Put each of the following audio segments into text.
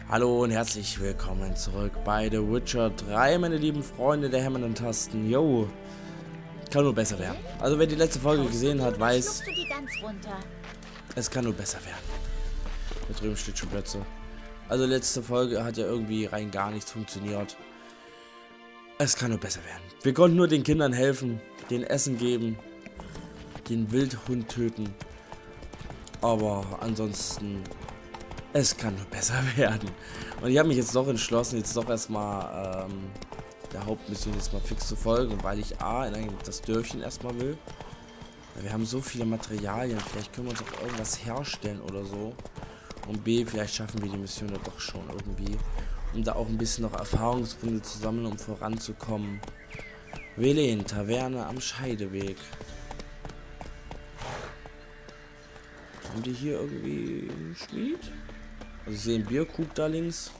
Hallo und herzlich willkommen zurück bei The Witcher 3, meine lieben Freunde der hämmernden Tasten. Yo, kann nur besser werden. Also wer die letzte Folge gesehen hat, weiß, es kann nur besser werden. Da drüben steht schon Plätze. Also letzte Folge hat ja irgendwie rein gar nichts funktioniert. Es kann nur besser werden. Wir konnten nur den Kindern helfen, denen Essen geben, den Wildhund töten. Aber ansonsten, es kann nur besser werden. Und ich habe mich jetzt doch entschlossen, jetzt doch erstmal der Hauptmission jetzt mal fix zu folgen, weil ich A, in das Dörfchen erstmal will. Wir haben so viele Materialien, vielleicht können wir uns auch irgendwas herstellen oder so. Und B, vielleicht schaffen wir die Mission ja doch schon irgendwie, um da auch ein bisschen noch Erfahrungspunkte zu sammeln, um voranzukommen. Velen, Taverne am Scheideweg. Haben die hier irgendwie einen Schmied? Also ich sehe einen Bierkrug da links.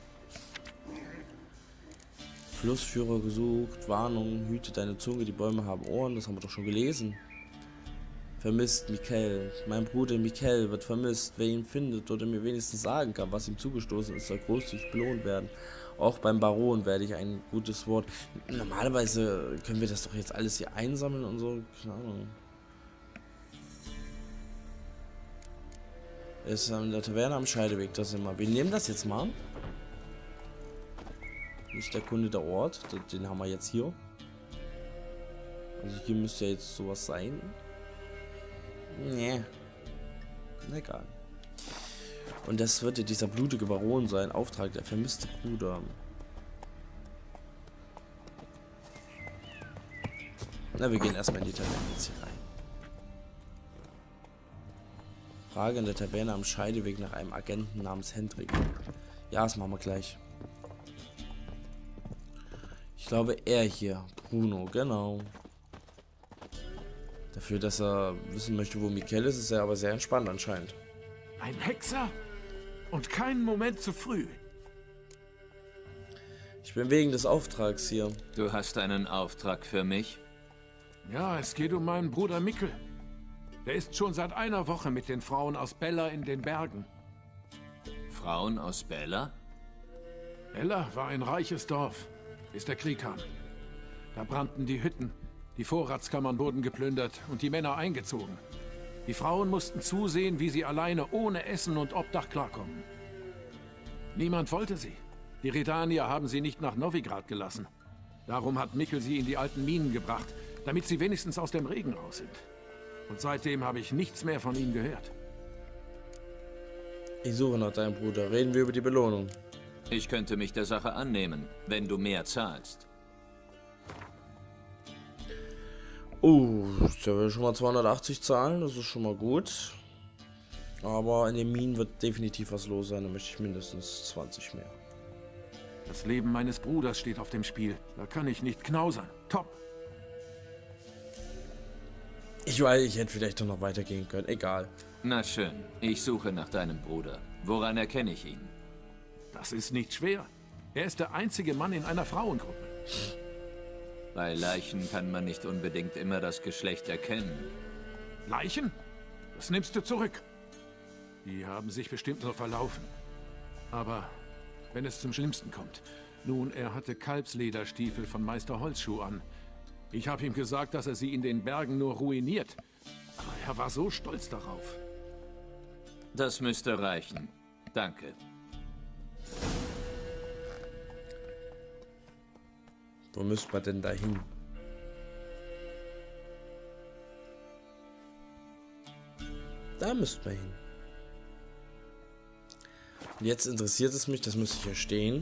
Flussführer gesucht, Warnung, hüte deine Zunge, die Bäume haben Ohren, das haben wir doch schon gelesen. Vermisst Mikkel. Mein Bruder Mikkel wird vermisst. Wer ihn findet oder mir wenigstens sagen kann, was ihm zugestoßen ist, soll großzügig belohnt werden. Auch beim Baron werde ich ein gutes Wort. Normalerweise können wir das doch jetzt alles hier einsammeln und so. Keine Ahnung. Ist an der Taverne am Scheideweg, das immer. Wir nehmen das jetzt mal. Nicht der Kunde der Ort, den haben wir jetzt hier. Also hier müsste ja jetzt sowas sein. Nee. Egal. Und das wird ja dieser blutige Baron sein. Auftrag, der vermisste Bruder. Na, wir gehen erstmal in die Taverne jetzt hier rein. Frage in der Taverne am Scheideweg nach einem Agenten namens Hendrik. Ja, das machen wir gleich. Ich glaube, er hier. Bruno, genau. Dafür, dass er wissen möchte, wo Mikkel ist, ist er aber sehr entspannt anscheinend. Ein Hexer? Und keinen Moment zu früh. Ich bin wegen des Auftrags hier. Du hast einen Auftrag für mich? Ja, es geht um meinen Bruder Mikkel. Der ist schon seit einer Woche mit den Frauen aus Bella in den Bergen. Frauen aus Bella? Bella war ein reiches Dorf, bis der Krieg kam. Da brannten die Hütten, die Vorratskammern wurden geplündert und die Männer eingezogen. Die Frauen mussten zusehen, wie sie alleine ohne Essen und Obdach klarkommen. Niemand wollte sie. Die Redanier haben sie nicht nach Novigrad gelassen. Darum hat Mikkel sie in die alten Minen gebracht, damit sie wenigstens aus dem Regen raus sind. Und seitdem habe ich nichts mehr von ihnen gehört. Ich suche nach deinem Bruder. Reden wir über die Belohnung. Ich könnte mich der Sache annehmen, wenn du mehr zahlst. Der will schon mal 280 zahlen, das ist schon mal gut. Aber in den Minen wird definitiv was los sein, da möchte ich mindestens 20 mehr. Das Leben meines Bruders steht auf dem Spiel. Da kann ich nicht knausern. Top! Ich weiß, ich hätte vielleicht doch noch weitergehen können, egal. Na schön, ich suche nach deinem Bruder. Woran erkenne ich ihn? Das ist nicht schwer. Er ist der einzige Mann in einer Frauengruppe. Bei Leichen kann man nicht unbedingt immer das Geschlecht erkennen. Leichen? Das nimmst du zurück. Die haben sich bestimmt nur verlaufen. Aber wenn es zum Schlimmsten kommt. Nun, er hatte Kalbslederstiefel von Meister Holzschuh an. Ich habe ihm gesagt, dass er sie in den Bergen nur ruiniert. Aber er war so stolz darauf. Das müsste reichen. Danke. Wo müsste man denn da hin? Da müsste man hin. Und jetzt interessiert es mich, das müsste ich ja stehen.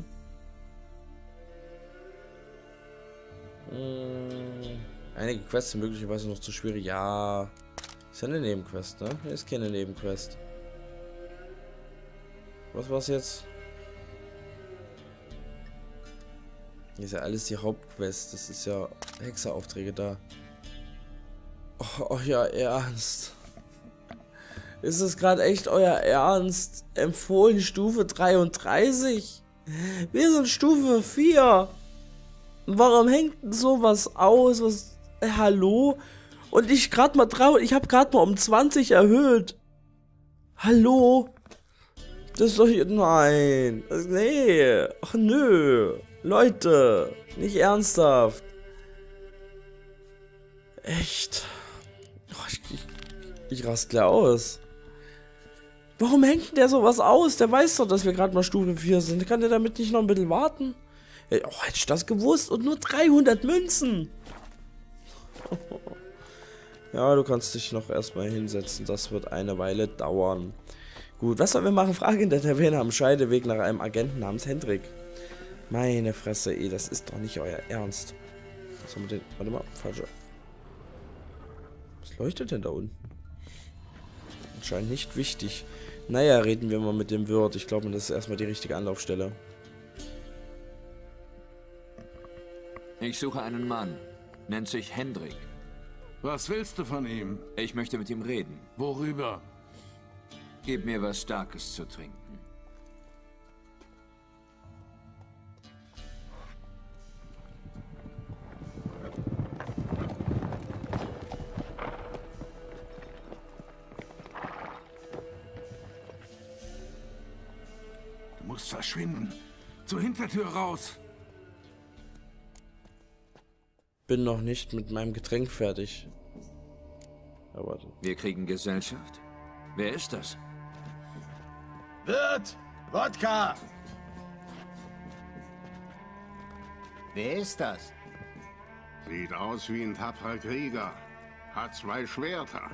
Einige Quests sind möglicherweise noch zu schwierig. Ja, ist ja eine Nebenquest, ne? Ist keine Nebenquest. Was war's jetzt? Hier ist ja alles die Hauptquest. Das ist ja Hexeraufträge da. Oh, ja, Ernst. Ist es gerade echt euer Ernst? Empfohlen Stufe 33? Wir sind Stufe 4. Warum hängt denn sowas aus? Was? Hallo? Und ich gerade mal ich habe gerade mal um 20 erhöht. Hallo? Das ist doch hier... Nein. Nee. Ach nö. Leute. Nicht ernsthaft. Echt. Oh, ich raste gleich aus. Warum hängt denn der sowas aus? Der weiß doch, dass wir gerade mal Stufe 4 sind. Kann der damit nicht noch ein bisschen warten? Oh, hätte ich das gewusst. Und nur 300 Münzen. Ja, du kannst dich noch erstmal hinsetzen. Das wird eine Weile dauern. Gut, was sollen wir machen? Frage in der Taverne am Scheideweg nach einem Agenten namens Hendrik. Meine Fresse, ey, das ist doch nicht euer Ernst. Was haben wir denn? Warte mal, falsche. Was leuchtet denn da unten? Anscheinend nicht wichtig. Naja, reden wir mal mit dem Wirt. Ich glaube, das ist erstmal die richtige Anlaufstelle. Ich suche einen Mann. Nennt sich Hendrik. Was willst du von ihm? Ich möchte mit ihm reden. Worüber? Gib mir was Starkes zu trinken. Du musst verschwinden. Zur Hintertür raus. Bin noch nicht mit meinem Getränk fertig. Ja, warte. Wir kriegen Gesellschaft. Wer ist das? Wirt! Wodka! Wer ist das? Sieht aus wie ein tapferer Krieger. Hat 2 Schwerter.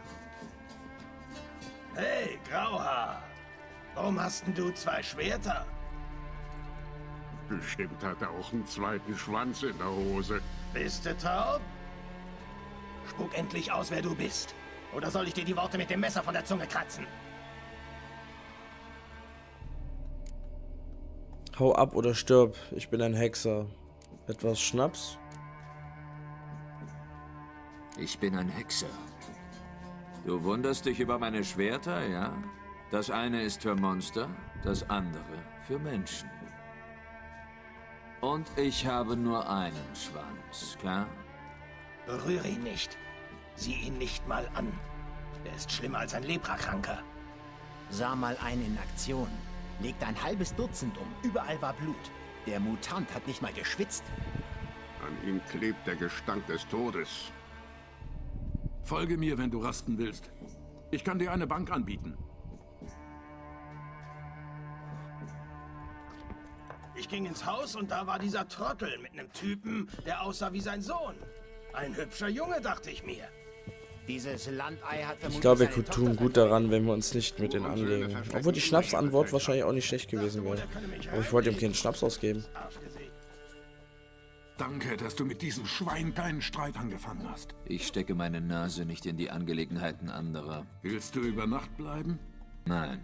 Hey, Grauhaar! Warum hast denn du 2 Schwerter? Bestimmt hat er auch einen zweiten Schwanz in der Hose. Bist du taub? Spuck endlich aus, wer du bist. Oder soll ich dir die Worte mit dem Messer von der Zunge kratzen? Hau ab oder stirb. Ich bin ein Hexer. Etwas Schnaps? Ich bin ein Hexer. Du wunderst dich über meine Schwerter, ja? Das eine ist für Monster, das andere für Menschen. Und ich habe nur einen Schwanz, klar? Berühre ihn nicht. Sieh ihn nicht mal an. Er ist schlimmer als ein Leprakranker. Sah mal einen in Aktion. Legte ein halbes Dutzend um. Überall war Blut. Der Mutant hat nicht mal geschwitzt. An ihm klebt der Gestank des Todes. Folge mir, wenn du rasten willst. Ich kann dir eine Bank anbieten. Ich ging ins Haus und da war dieser Trottel mit einem Typen, der aussah wie sein Sohn. Ein hübscher Junge, dachte ich mir. Dieses Landei hat Ich glaube, wir tun gut daran, wenn wir uns nicht mit denen anlegen. Obwohl die Schnapsantwort wahrscheinlich auch nicht schlecht gewesen wäre. Aber ich wollte ihm keinen Schnaps ausgeben. Danke, dass du mit diesem Schwein keinen Streit angefangen hast. Ich stecke meine Nase nicht in die Angelegenheiten anderer. Willst du über Nacht bleiben? Nein.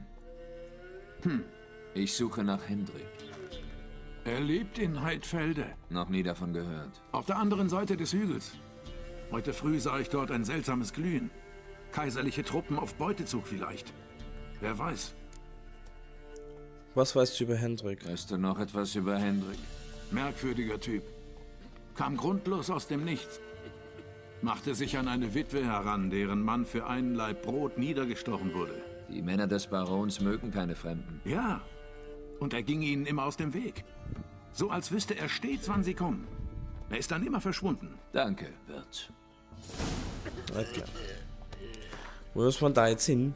Ich suche nach Hendrik. Er lebt in Heidfelde. Noch nie davon gehört. Auf der anderen Seite des Hügels. Heute früh sah ich dort ein seltsames Glühen. Kaiserliche Truppen auf Beutezug vielleicht. Wer weiß. Was weißt du über Hendrik? Weißt du noch etwas über Hendrik? Merkwürdiger Typ. Kam grundlos aus dem Nichts. Machte sich an eine Witwe heran, deren Mann für einen Laib Brot niedergestochen wurde. Die Männer des Barons mögen keine Fremden. Ja. Und er ging ihnen immer aus dem Weg. So als wüsste er stets, wann sie kommen. Er ist dann immer verschwunden. Danke, Wirt. Okay. Wo muss man da jetzt hin?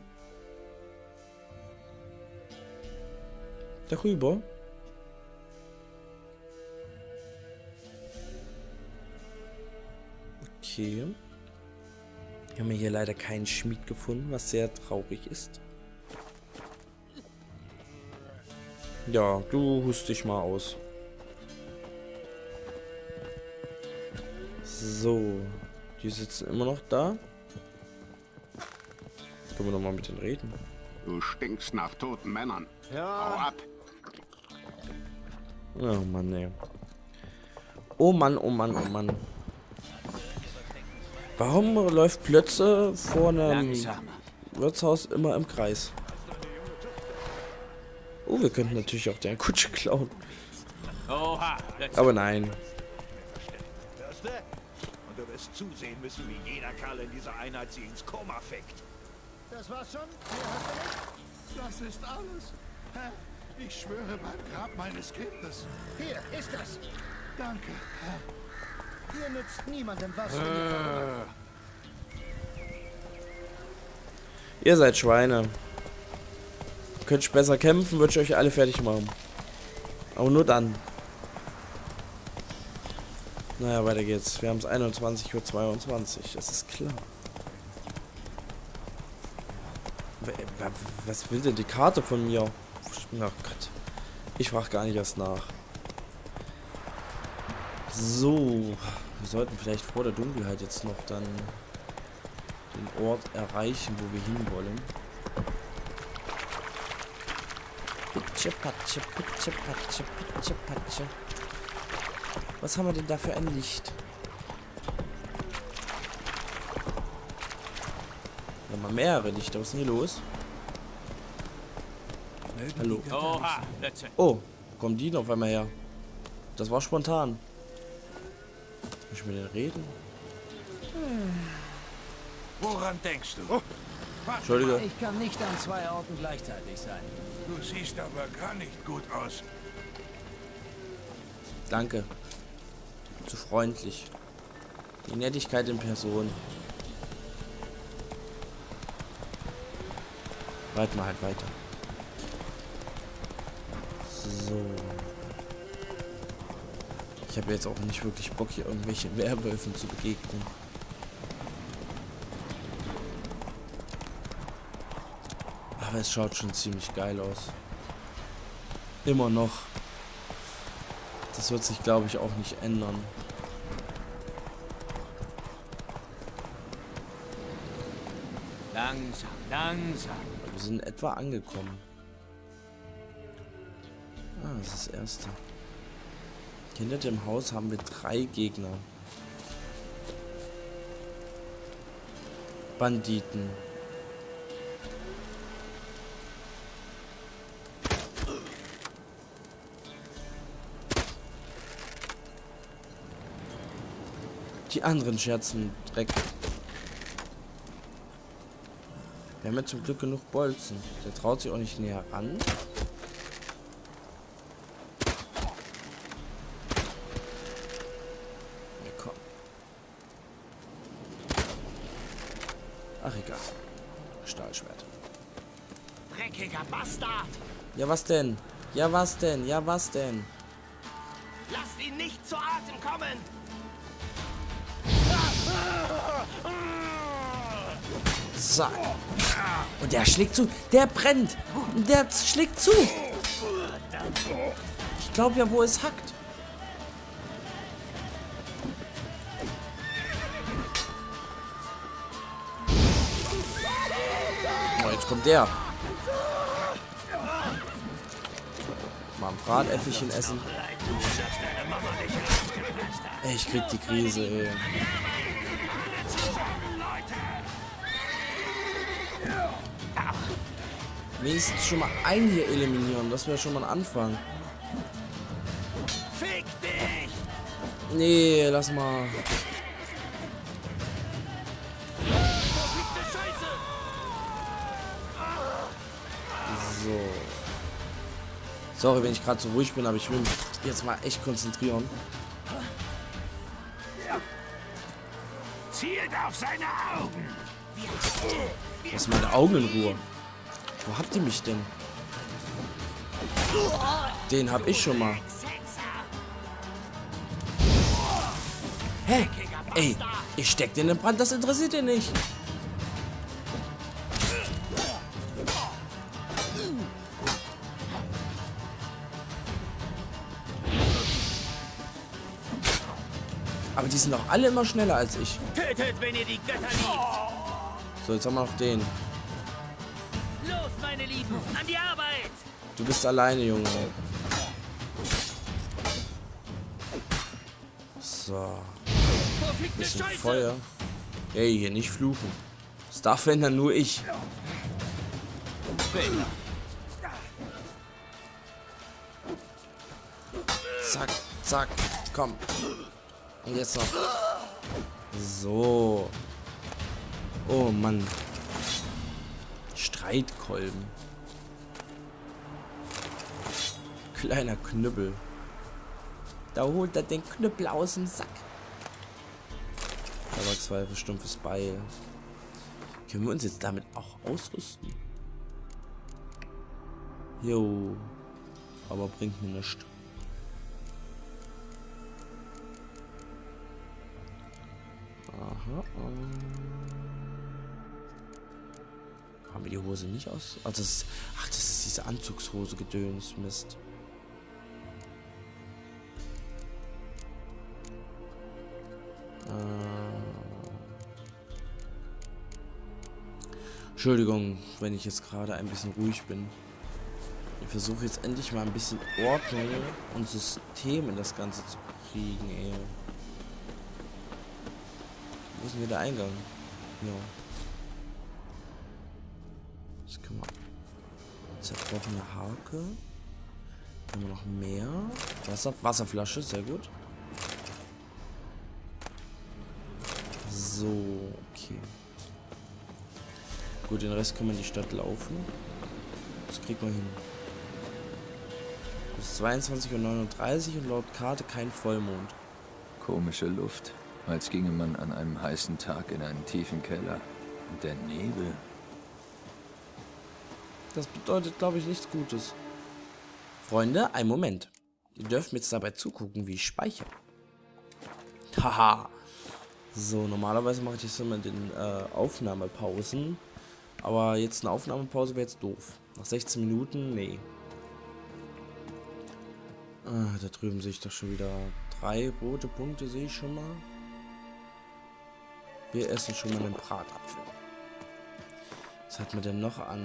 Darüber? Okay. Wir haben hier leider keinen Schmied gefunden, was sehr traurig ist. Ja, du hust dich mal aus. So, die sitzen immer noch da. Können wir noch mal mit denen reden? Du stinkst nach toten Männern. Ja. Hau ab. Oh Mann, ey. Oh Mann, oh Mann, oh Mann. Warum läuft Plötze vor einem Wirtshaus immer im Kreis? Oh, wir könnten natürlich auch deren Kutsche klauen. Aber nein. Und du wirst zusehen müssen, wie jeder Kerl in dieser Einheit sie ins Koma fickt. Das war's schon? Das ist alles. Ich schwöre beim Grab meines Kindes. Hier ist das. Danke, Herr. Hier nützt niemandem was, wenn ihr verhungert. Ihr seid Schweine. Könnt ihr besser kämpfen, würde ich euch alle fertig machen. Aber nur dann. Naja, weiter geht's. Wir haben es 21:22 Uhr. Das ist klar. Was will denn die Karte von mir? Oh Gott. Ich frage gar nicht erst nach. So. Wir sollten vielleicht vor der Dunkelheit jetzt noch dann den Ort erreichen, wo wir hinwollen. Pitsche, patsche, pitsche, patsche, pitsche, patsche. Was haben wir denn da für ein Licht? Wir haben mal mehrere Lichter. Was ist denn hier los? Hallo. Oh, kommen die noch einmal her? Das war spontan. Muss ich mit denen reden? Woran denkst du? Entschuldige. Ich kann nicht an 2 Orten gleichzeitig sein. Du siehst aber gar nicht gut aus. Danke. Zu freundlich. Die Nettigkeit in Person. Reiten wir halt weiter. So. Ich habe jetzt auch nicht wirklich Bock, hier irgendwelche Werwölfen zu begegnen. Aber es schaut schon ziemlich geil aus. Immer noch. Das wird sich, glaube ich, auch nicht ändern. Langsam, langsam. Wir sind etwa angekommen. Ah, das ist das erste. Hinter dem Haus haben wir 3 Gegner. Banditen. Die anderen scherzen Dreck. Wir haben ja zum Glück genug Bolzen. Der traut sich auch nicht näher ran. Ja, komm. Ach, egal. Stahlschwert. Dreckiger Bastard! Ja, was denn? Ja, was denn? Ja, was denn? Lasst ihn nicht zu Atem kommen! Zack. Und der schlägt zu. Der brennt. Der schlägt zu. Ich glaube ja, wo es hackt. Oh, jetzt kommt der. Mal ein Bratäpfelchen essen. Ey, ich krieg die Krise, ey. Wenigstens schon mal einen hier eliminieren. Das wäre schon mal ein Anfang. Fick dich! Nee, lass mal. So. Sorry, wenn ich gerade so ruhig bin, aber ich will mich jetzt mal echt konzentrieren. Zielt auf seine Augen! Lass meine Augen in Ruhe. Wo habt ihr mich denn? Den hab ich schon mal. Hä? Ey, ich steck den in Brand, das interessiert ihr nicht. Aber die sind doch alle immer schneller als ich. Tötet, wenn ihr die Götter liebt! So, jetzt haben wir noch den. Los, meine Lieben, an die Arbeit! Du bist alleine, Junge. So. Bisschen Feuer. Ey, hier nicht fluchen. Das darf, wenn dann nur ich. Zack, zack, komm. Und jetzt noch. So. Oh Mann. Streitkolben. Kleiner Knüppel. Da holt er den Knüppel aus dem Sack. Aber 2 für stumpfes Beil. Können wir uns jetzt damit auch ausrüsten? Jo. Aber bringt mir nichts. Aha. Haben wir die Hose nicht aus? Ach, das ist diese Anzugshose gedöns. Mist. Entschuldigung, wenn ich jetzt gerade ein bisschen ruhig bin. Ich versuche jetzt endlich mal ein bisschen Ordnung und System in das Ganze zu kriegen, ey. Wo ist denn hier der Eingang? Ja. Das können wir. Zerbrochene Hake. Haben wir noch mehr? Wasserflasche, sehr gut. So, okay. Gut, den Rest können wir in die Stadt laufen. Das kriegt man hin. Bis 22:39 Uhr und laut Karte kein Vollmond. Komische Luft, als ginge man an einem heißen Tag in einen tiefen Keller. Und der Nebel. Das bedeutet, glaube ich, nichts Gutes. Freunde, einen Moment. Ihr dürft mir jetzt dabei zugucken, wie ich speichere. Haha. So, normalerweise mache ich das immer in den Aufnahmepausen. Aber jetzt eine Aufnahmepause wäre jetzt doof. Nach 16 Minuten, nee. Ah, da drüben sehe ich doch schon wieder 3 rote Punkte, sehe ich schon mal. Wir essen schon mal einen Bratapfel. Was hat man denn noch an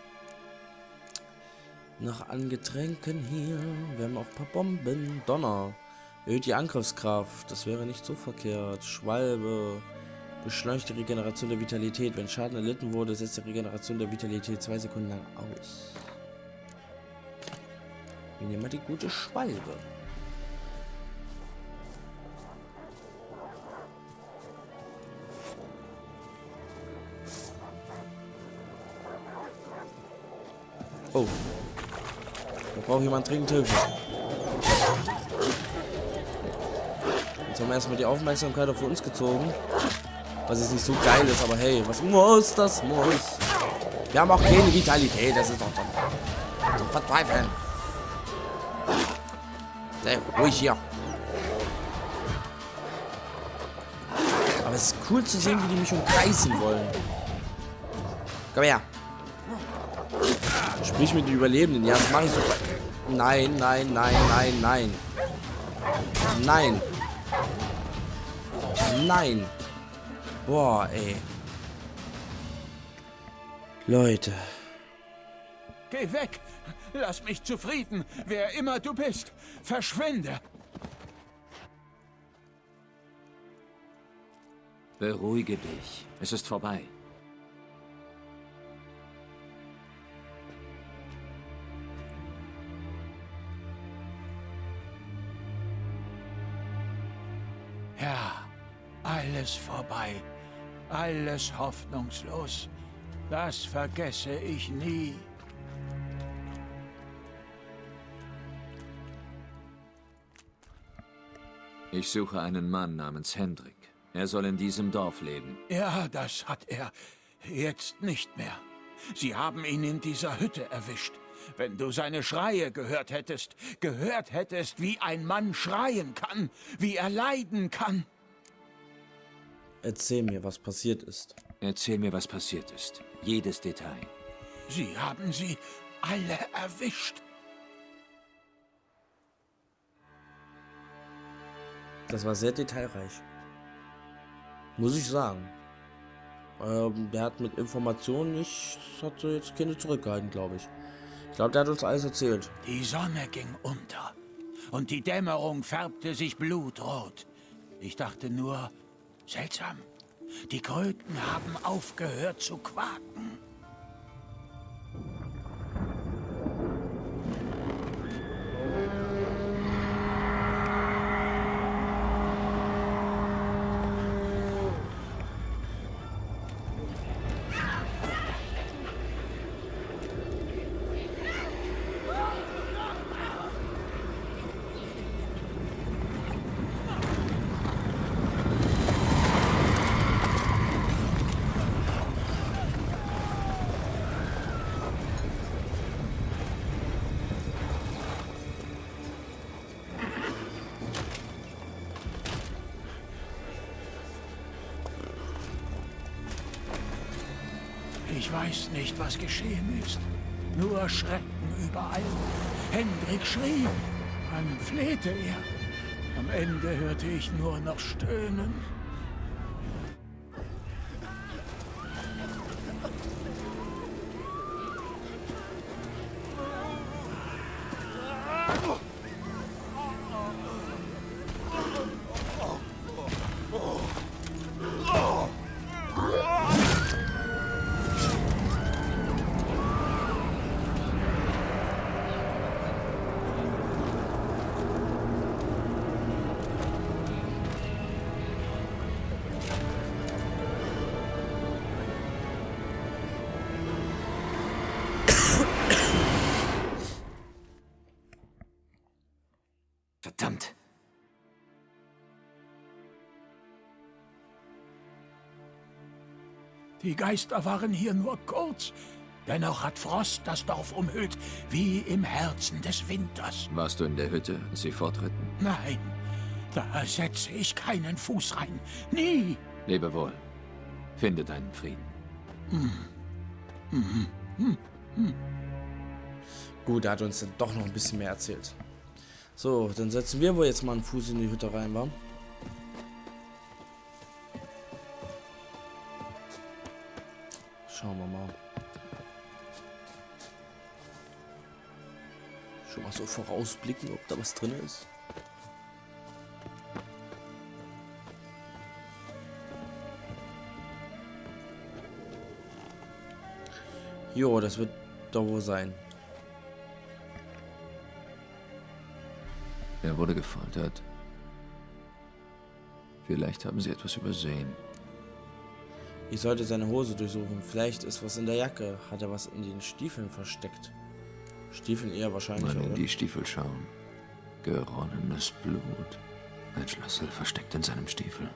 Getränken hier? Wir haben auch ein paar Bomben. Donner. Erhöht die Angriffskraft. Das wäre nicht so verkehrt. Schwalbe. Beschleunigt die Regeneration der Vitalität. Wenn Schaden erlitten wurde, setzt die Regeneration der Vitalität 2 Sekunden lang aus. Wir nehmen mal die gute Schwalbe. Oh. Da braucht jemand dringend Hilfe. Jetzt haben wir erstmal die Aufmerksamkeit auf uns gezogen. Was jetzt nicht so geil ist, aber hey, was muss, das muss. Wir haben auch keine Vitalität, das ist doch zum Verzweifeln. Sehr ruhig hier. Aber es ist cool zu sehen, wie die mich umkreisen wollen. Komm her. Sprich mit den Überlebenden. Ja, das mache ich super. Nein, nein, nein, nein, nein. Nein. Nein. Boah, ey. Leute. Geh weg! Lass mich zufrieden, wer immer du bist. Verschwinde! Beruhige dich. Es ist vorbei. Ja, alles vorbei. Alles hoffnungslos. Das vergesse ich nie. Ich suche einen Mann namens Hendrik. Er soll in diesem Dorf leben. Ja, das hat er. Jetzt nicht mehr. Sie haben ihn in dieser Hütte erwischt. Wenn du seine Schreie gehört hättest, wie ein Mann schreien kann, wie er leiden kann. Erzähl mir, was passiert ist. Erzähl mir, was passiert ist. Jedes Detail. Sie haben sie alle erwischt. Das war sehr detailreich. Muss ich sagen. Der hat mit Informationen nicht, hat jetzt keine zurückgehalten, glaube ich. Ich glaube, der hat uns alles erzählt. Die Sonne ging unter und die Dämmerung färbte sich blutrot. Ich dachte nur, seltsam, die Kröten haben aufgehört zu quaken. Ich weiß nicht, was geschehen ist. Nur Schrecken überall. Hendrik schrie. Dann flehte er. Am Ende hörte ich nur noch Stöhnen. Verdammt! Die Geister waren hier nur kurz. Dennoch hat Frost das Dorf umhüllt, wie im Herzen des Winters. Warst du in der Hütte, als sie fortritten? Nein, da setze ich keinen Fuß rein. Nie! Lebe wohl. Finde deinen Frieden. Gut, er hat uns dann doch noch ein bisschen mehr erzählt. So, dann setzen wir wohl jetzt mal einen Fuß in die Hütte rein, wa? Schauen wir mal. Schon mal so vorausblicken, ob da was drin ist. Jo, das wird doch wohl sein. Er wurde gefoltert. Vielleicht haben sie etwas übersehen. Ich sollte seine Hose durchsuchen. Vielleicht ist was in der Jacke. Hat er was in den Stiefeln versteckt? Stiefeln eher wahrscheinlich, Mal in oder? die Stiefel schauen. Geronnenes Blut. Ein Schlüssel versteckt in seinem Stiefel.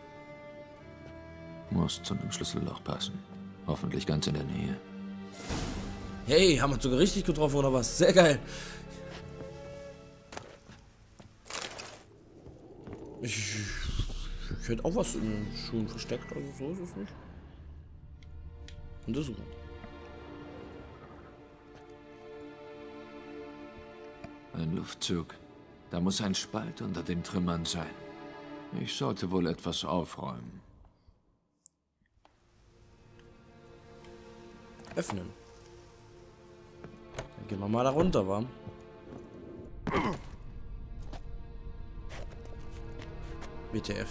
Muss zu einem Schlüsselloch passen. Hoffentlich ganz in der Nähe. Hey, haben wir uns sogar richtig getroffen, oder was? Sehr geil. Ich hätte auch was in den Schuhen versteckt, also so ist es nicht. Untersuchen. Ein Luftzug. Da muss ein Spalt unter den Trümmern sein. Ich sollte wohl etwas aufräumen. Öffnen. Dann gehen wir mal da runter, wa? WTF.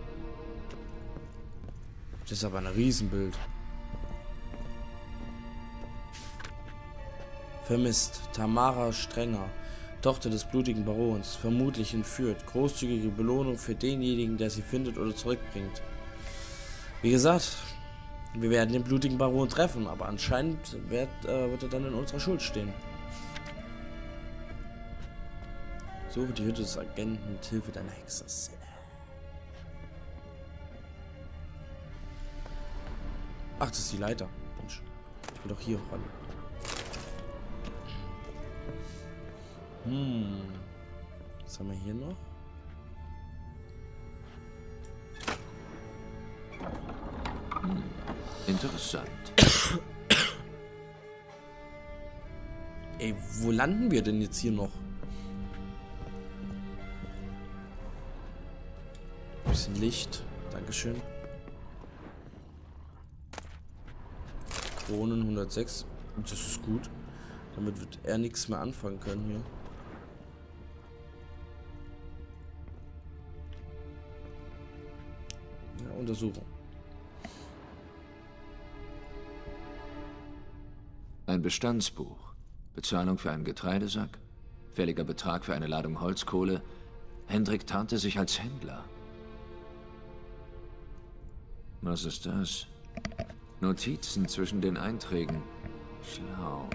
Das ist aber ein Riesenbild. Vermisst. Tamara Strenger, Tochter des blutigen Barons, vermutlich entführt. Großzügige Belohnung für denjenigen, der sie findet oder zurückbringt. Wie gesagt, wir werden den blutigen Baron treffen, aber anscheinend wird er dann in unserer Schuld stehen. Suche die Hütte des Agenten mit Hilfe deiner Hexersinne. Ach, das ist die Leiter. Mensch, ich will doch hier ran. Was haben wir hier noch? Interessant. Ey, wo landen wir denn jetzt hier noch? Ein bisschen Licht. Dankeschön. Kronen 106. Das ist gut. Damit wird er nichts mehr anfangen können hier. Ja, Untersuchung. Ein Bestandsbuch. Bezahlung für einen Getreidesack. Fälliger Betrag für eine Ladung Holzkohle. Hendrik tarnte sich als Händler. Was ist das? Notizen zwischen den Einträgen. Schlau.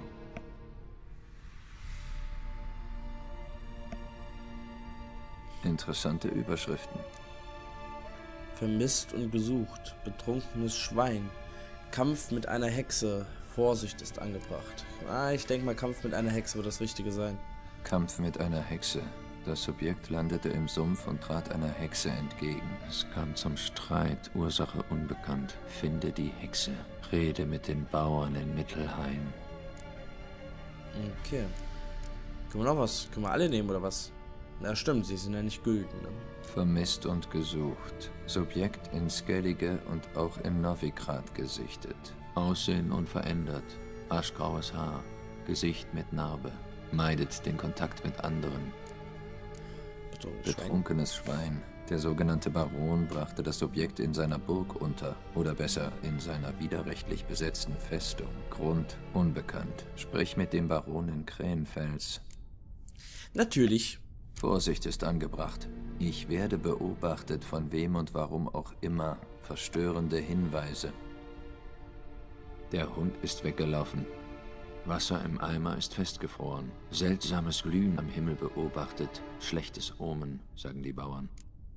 Interessante Überschriften. Vermisst und gesucht. Betrunkenes Schwein. Kampf mit einer Hexe. Vorsicht ist angebracht. Ich denke mal, Kampf mit einer Hexe wird das Richtige sein. Kampf mit einer Hexe. Das Subjekt landete im Sumpf und trat einer Hexe entgegen. Es kam zum Streit, Ursache unbekannt. Finde die Hexe. Rede mit den Bauern in Mittelhain. Okay. Können wir noch was? Können wir alle nehmen, oder was? Na stimmt, sie sind ja nicht gülden. Ne? Vermisst und gesucht. Subjekt in Skellige und auch in Novigrad gesichtet. Aussehen unverändert. Aschgraues Haar. Gesicht mit Narbe. Meidet den Kontakt mit anderen. Betrunkenes Schwein. Der sogenannte Baron brachte das Subjekt in seiner Burg unter. Oder besser, in seiner widerrechtlich besetzten Festung. Grund unbekannt. Sprich mit dem Baron in Krähenfels. Natürlich. Vorsicht ist angebracht. Ich werde beobachtet, von wem und warum auch immer. Verstörende Hinweise. Der Hund ist weggelaufen. Wasser im Eimer ist festgefroren. Seltsames Glühen am Himmel beobachtet. Schlechtes Omen, sagen die Bauern.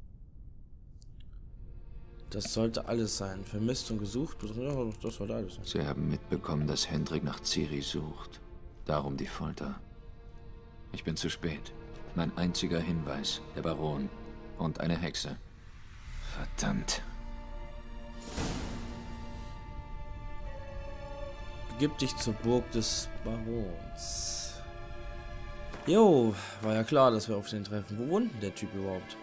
Das sollte alles sein. Vermisst und gesucht. Ja, das sollte alles sein. Sie haben mitbekommen, dass Hendrik nach Ciri sucht. Darum die Folter. Ich bin zu spät. Mein einziger Hinweis, der Baron und eine Hexe. Verdammt. Begib dich zur Burg des Barons. Jo, war ja klar, dass wir auf den treffen. Wo wohnt denn der Typ überhaupt?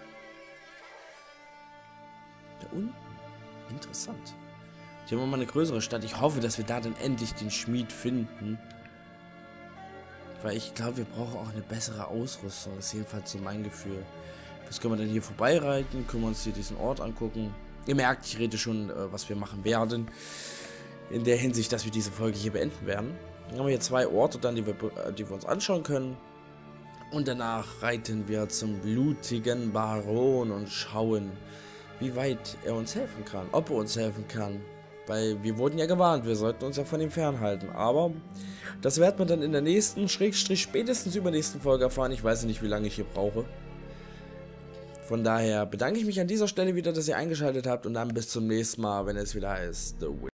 Da unten? Interessant. Hier haben wir mal eine größere Stadt. Ich hoffe, dass wir da dann endlich den Schmied finden. Weil ich glaube, wir brauchen auch eine bessere Ausrüstung. Das ist jedenfalls so mein Gefühl. Was können wir denn hier vorbeireiten? Können wir uns hier diesen Ort angucken? Ihr merkt, ich rede schon, was wir machen werden. In der Hinsicht, dass wir diese Folge hier beenden werden. Dann haben wir hier 2 Orte, dann, die wir uns anschauen können. Und danach reiten wir zum blutigen Baron und schauen, wie weit er uns helfen kann. Ob er uns helfen kann. Weil wir wurden ja gewarnt, wir sollten uns ja von ihm fernhalten. Aber das wird man dann in der nächsten, spätestens übernächsten Folge erfahren. Ich weiß nicht, wie lange ich hier brauche. Von daher bedanke ich mich an dieser Stelle wieder, dass ihr eingeschaltet habt. Und dann bis zum nächsten Mal, wenn es wieder heißt The Witcher.